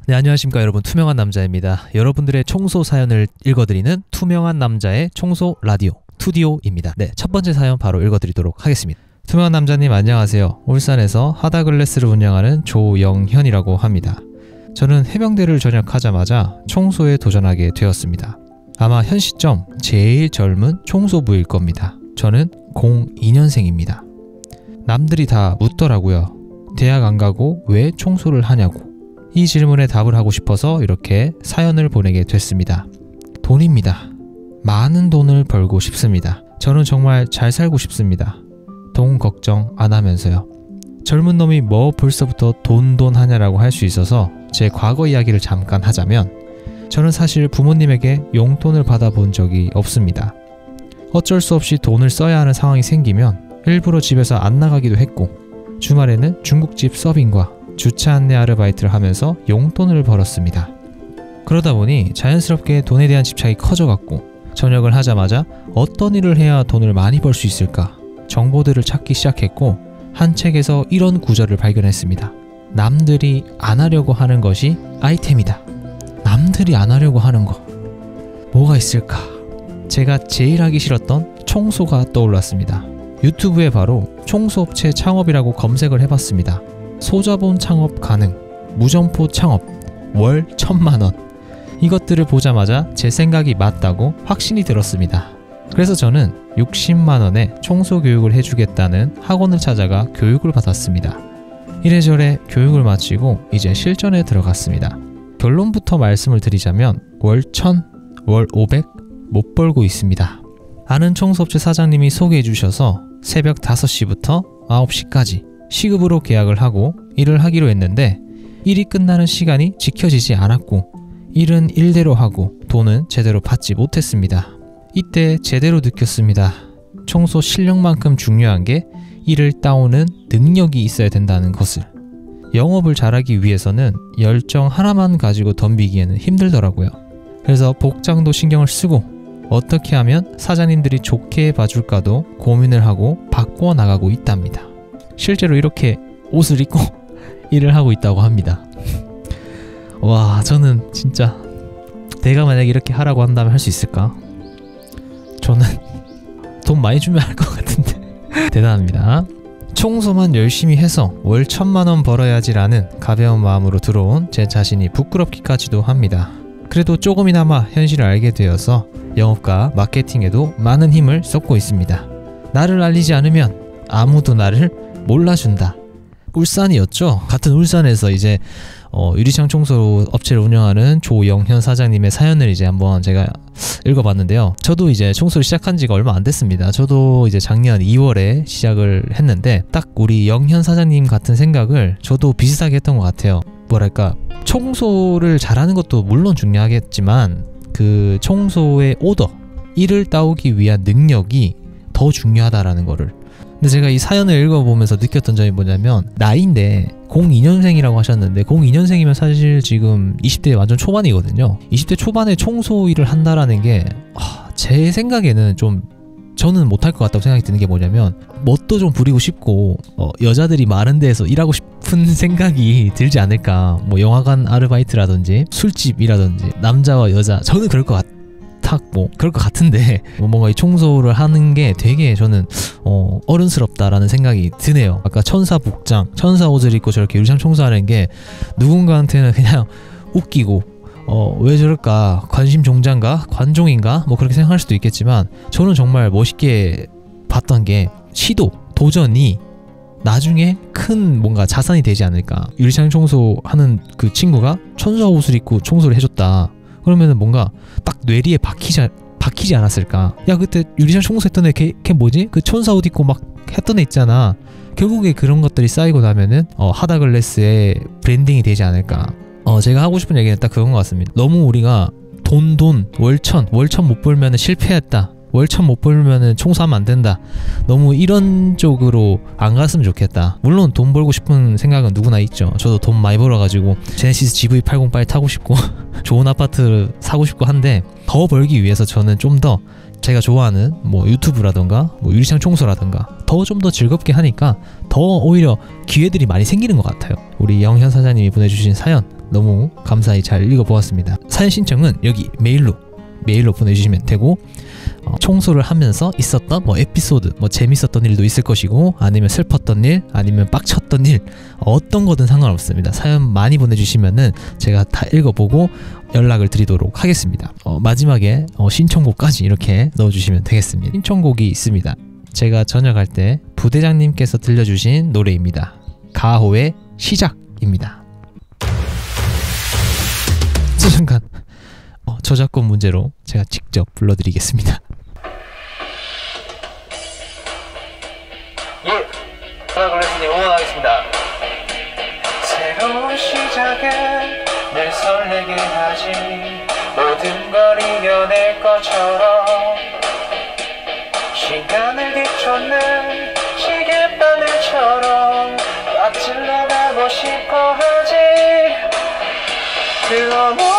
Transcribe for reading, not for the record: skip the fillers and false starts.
네, 안녕하십니까 여러분. 투명한 남자입니다. 여러분들의 청소 사연을 읽어드리는 투명한 남자의 청소 라디오 투디오입니다. 네, 첫 번째 사연 바로 읽어드리도록 하겠습니다. 투명한 남자님 안녕하세요. 울산에서 하다글래스를 운영하는 조영현이라고 합니다. 저는 해병대를 전역하자마자 청소에 도전하게 되었습니다. 아마 현 시점 제일 젊은 청소부일 겁니다. 저는 02년생입니다. 남들이 다 묻더라고요. 대학 안 가고 왜 청소를 하냐고. 이 질문에 답을 하고 싶어서 이렇게 사연을 보내게 됐습니다. 돈입니다. 많은 돈을 벌고 싶습니다. 저는 정말 잘 살고 싶습니다. 돈 걱정 안 하면서요. 젊은 놈이 뭐 벌써부터 돈 하냐라고 할 수 있어서 제 과거 이야기를 잠깐 하자면, 저는 사실 부모님에게 용돈을 받아본 적이 없습니다. 어쩔 수 없이 돈을 써야 하는 상황이 생기면 일부러 집에서 안 나가기도 했고, 주말에는 중국집 서빙과 주차 안내 아르바이트를 하면서 용돈을 벌었습니다. 그러다 보니 자연스럽게 돈에 대한 집착이 커져갔고, 전역을 하자마자 어떤 일을 해야 돈을 많이 벌 수 있을까 정보들을 찾기 시작했고, 한 책에서 이런 구절을 발견했습니다. 남들이 안 하려고 하는 것이 아이템이다. 남들이 안 하려고 하는 거 뭐가 있을까? 제가 제일 하기 싫었던 청소가 떠올랐습니다. 유튜브에 바로 청소업체 창업이라고 검색을 해봤습니다. 소자본 창업 가능, 무점포 창업, 월 1000만원. 이것들을 보자마자 제 생각이 맞다고 확신이 들었습니다. 그래서 저는 60만원에 청소 교육을 해주겠다는 학원을 찾아가 교육을 받았습니다. 이래저래 교육을 마치고 이제 실전에 들어갔습니다. 결론부터 말씀을 드리자면 월 1000, 월 500 못 벌고 있습니다. 아는 청소업체 사장님이 소개해 주셔서 새벽 5시부터 9시까지 시급으로 계약을 하고 일을 하기로 했는데, 일이 끝나는 시간이 지켜지지 않았고 일은 일대로 하고 돈은 제대로 받지 못했습니다. 이때 제대로 느꼈습니다. 청소 실력만큼 중요한 게 일을 따오는 능력이 있어야 된다는 것을. 영업을 잘하기 위해서는 열정 하나만 가지고 덤비기에는 힘들더라고요. 그래서 복장도 신경을 쓰고 어떻게 하면 사장님들이 좋게 봐줄까도 고민을 하고 바꿔 나가고 있답니다. 실제로 이렇게 옷을 입고 일을 하고 있다고 합니다. 와, 저는 진짜 내가 만약에 이렇게 하라고 한다면 할 수 있을까? 저는 돈 많이 주면 할 것 같은데. 대단합니다. 청소만 열심히 해서 월 1000만원 벌어야지라는 가벼운 마음으로 들어온 제 자신이 부끄럽기까지도 합니다. 그래도 조금이나마 현실을 알게 되어서 영업과 마케팅에도 많은 힘을 쏟고 있습니다. 나를 알리지 않으면 아무도 나를 몰라준다. 울산이었죠. 같은 울산에서 이제 유리창 청소 업체를 운영하는 조영현 사장님의 사연을 이제 한번 제가 읽어봤는데요. 저도 이제 청소를 시작한 지가 얼마 안 됐습니다. 저도 이제 작년 2월에 시작을 했는데, 딱 우리 영현 사장님 같은 생각을 저도 비슷하게 했던 것 같아요. 뭐랄까, 청소를 잘하는 것도 물론 중요하겠지만 그 청소의 오더, 일을 따오기 위한 능력이 더 중요하다라는 거를. 근데 제가 이 사연을 읽어보면서 느꼈던 점이 뭐냐면, 나이인데 02년생이라고 하셨는데 02년생이면 사실 지금 20대 완전 초반이거든요. 20대 초반에 청소 일을 한다라는 게 제 생각에는 좀 저는 못할 것 같다고 생각이 드는 게 뭐냐면, 멋도 좀 부리고 싶고 여자들이 많은 데에서 일하고 싶은 생각이 들지 않을까. 뭐 영화관 아르바이트라든지 술집이라든지 남자와 여자, 저는 그럴 것 같아요. 뭐 그럴 것 같은데 뭔가 이 청소를 하는 게 되게 저는 어른스럽다라는 생각이 드네요. 아까 천사 복장, 천사 옷을 입고 저렇게 유리창 청소하는 게 누군가한테는 그냥 웃기고 왜 저럴까, 관심 종자인가, 관종인가, 뭐 그렇게 생각할 수도 있겠지만, 저는 정말 멋있게 봤던 게 시도, 도전이 나중에 큰 뭔가 자산이 되지 않을까. 유리창 청소하는 그 친구가 천사 옷을 입고 청소를 해줬다. 그러면은 뭔가 딱 뇌리에 박히지 않았을까. 야, 그때 유리창 청소했던 애 걔 뭐지? 그 천사 옷 입고 막 했던 애 있잖아. 결국에 그런 것들이 쌓이고 나면은 하다글래스의 브랜딩이 되지 않을까. 제가 하고 싶은 얘기는 딱 그건 것 같습니다. 너무 우리가 돈 월천 못 벌면은 실패했다, 월천 못 벌면은 청소하면 안 된다, 너무 이런 쪽으로 안 갔으면 좋겠다. 물론 돈 벌고 싶은 생각은 누구나 있죠. 저도 돈 많이 벌어가지고 제네시스 GV80 빨리 타고 싶고 좋은 아파트 사고 싶고 한데, 더 벌기 위해서 저는 좀 더 제가 좋아하는 뭐 유튜브라던가 뭐 유리창 청소라던가 좀 더 즐겁게 하니까 더 오히려 기회들이 많이 생기는 것 같아요. 우리 영현 사장님이 보내주신 사연 너무 감사히 잘 읽어보았습니다. 사연 신청은 여기 메일로 보내주시면 되고, 청소를 하면서 있었던 뭐 에피소드, 뭐 재밌었던 일도 있을 것이고, 아니면 슬펐던 일, 아니면 빡쳤던 일, 어떤 거든 상관없습니다. 사연 많이 보내주시면은 제가 다 읽어보고 연락을 드리도록 하겠습니다. 마지막에 신청곡까지 이렇게 넣어주시면 되겠습니다. 신청곡이 있습니다. 제가 전역할 때 부대장님께서 들려주신 노래입니다. 가호의 시작입니다. 잠깐, 저작권 문제로 제가 직접 불러드리겠습니다. 예, 하나글래스님 응원하겠습니다. 새로운 시작은 늘 설레게 하지, 모든 걸 이겨낼 것처럼 시간을 뒤쫓는 시계바늘처럼 앞질러 가고 싶어 하지. 그 어느